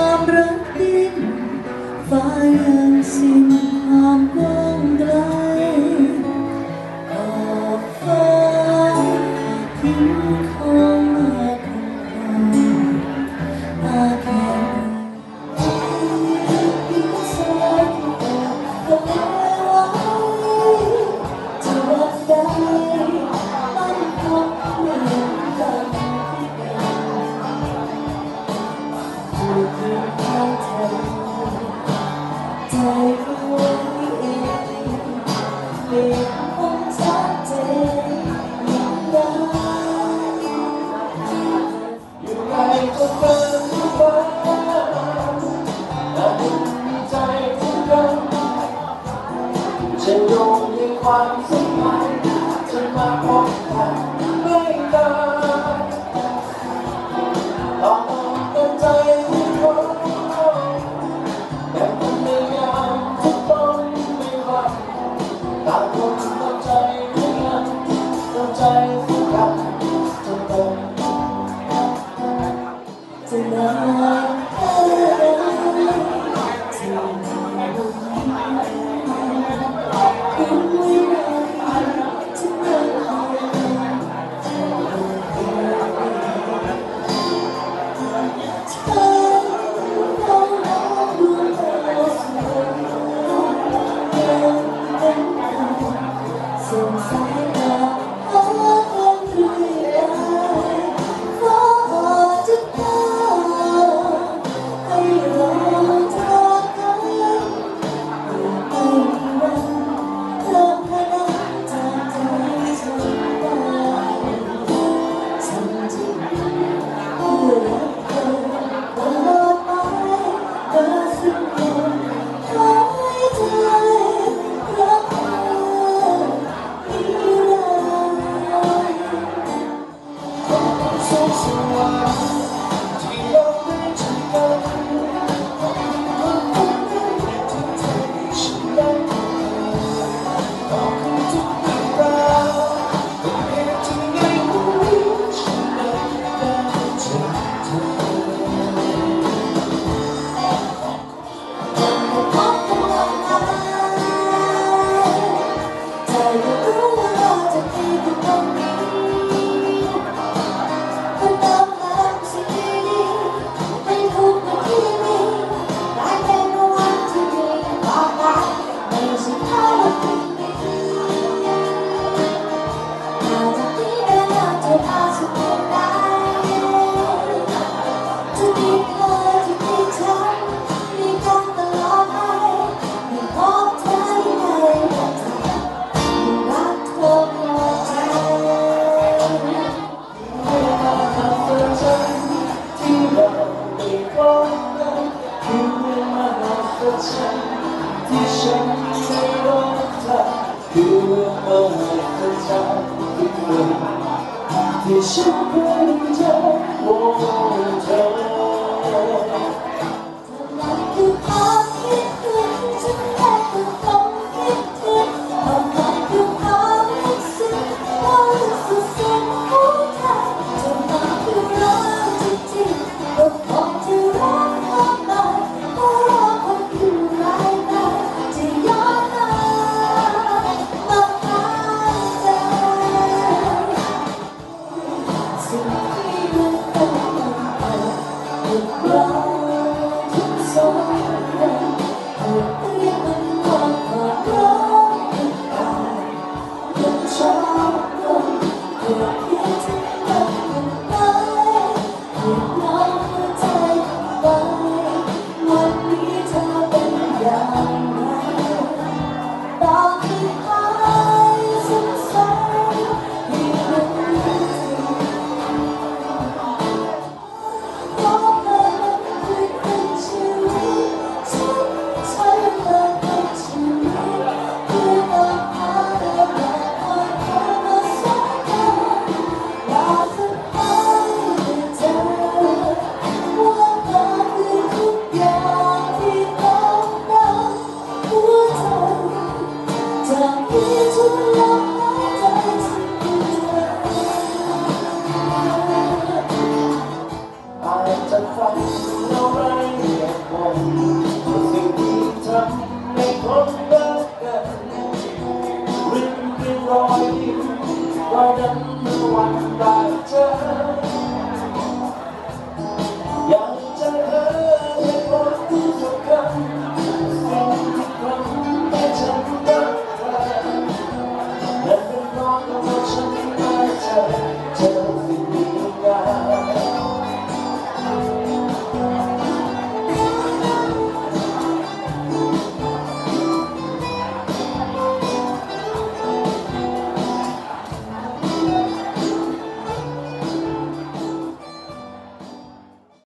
ความรักดิ้นฟ้ายังสิ้นความกว้างไกลขอบฟ้าทิ้งของมาคงคาแค่ยิ่งสายก็แค่ไว้จะรักได้มันคงเหมือนกันที่เป็นเพื่อนของเธอใจรู้ไว้เองเปลี่ยนคงชัดเจนยังได้อยู่ไกลก็เกินฟ้าแต่ภูมิใจที่กันจะโยงในความสัมพันธ์จะมาพบกันไม่ตาต่อกันใจที่เขาแต่คนในยามทุกต้องไม่ว่าต่างคนต่างใจไม่งั้นต่างใจที่กันจนตรงจะนานแค่ไหนที่ยังไม่ได้ถึงเวลาที่ไม่เอาเธอต้องรอดูเธอส่งสายตาหากันเรื่อยไปฟ้าจะตาให้เราจากกันไม่มีวันเลิกพนันจากใจฉันได้ฉันจะเพื่อรักเธอตลอดไปเธอซึ่งยังขอให้เธอรักเธอนิรันดร์สุขสว่างที่เราได้เจอกันที่เธอให้ฉันได้ต่อคือทุกเรื่องราวเป็นเหตุที่ในหัวฉันได้เจอเธอพบกันวันนั้นใจก็รู้ว่าเราจะดีกันตรงนี้เพื่อตามหาสิ่งดีๆให้ทุกวันที่มีได้เป็นวันที่ดีต่อไปในสุดท้ายวันพรุ่งนี้ถ้าจากนี้เดินทางจะพาสุขใดจะมีเธอที่มีฉันมีกันตลอดไปไม่พบเธอที่ไหนรักเธอหมดใจเวลาผ่านไปฉันที่เราได้พบกันคือเรื่องมาหักกับฉันที่ฉันไม่รักเธอคือเรื่องมาหักกับฉันทุกคนที่ฉันเคยเจอโอ้เธอ